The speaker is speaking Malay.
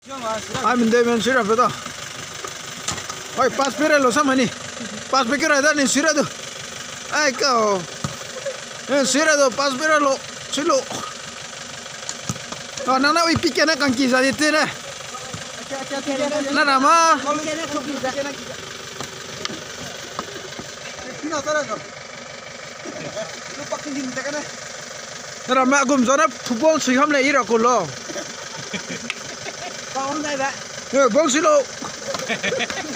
I'm in the men syrup. Oi, pass pirelo sama ni. Pass pikir ada ni syrup tu. Ay kau. Syrup tu pass pirelo. Silo. Oh, nana oi pikir nak kangki saja tu na. Nana mah. Nana mak gum zona football siham le ira kulo. Bong silo.